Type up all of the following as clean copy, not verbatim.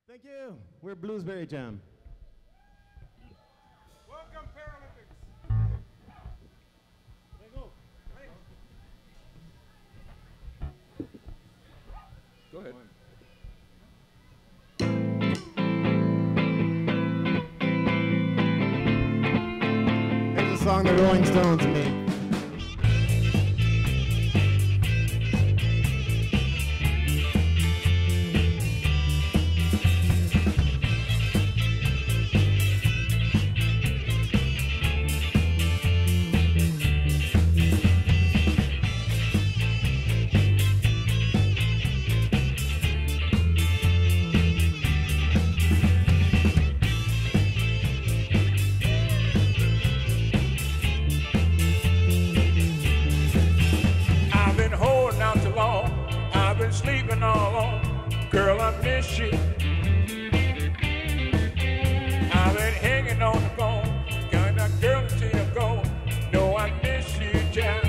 Thank you. We're Bluesberry Jam. Welcome, Paralympics. There you go. Go ahead. Here's a song the Rolling Stones made. Sleeping all alone, girl, I miss you. I've been hanging on the phone, got that girl until you go. No, I miss you, child.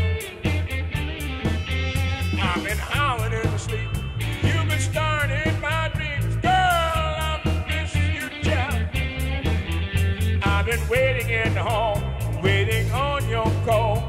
I've been howling in my sleep, you've been starting my dreams, girl, I miss you, child. I've been waiting in the hall, waiting on your call.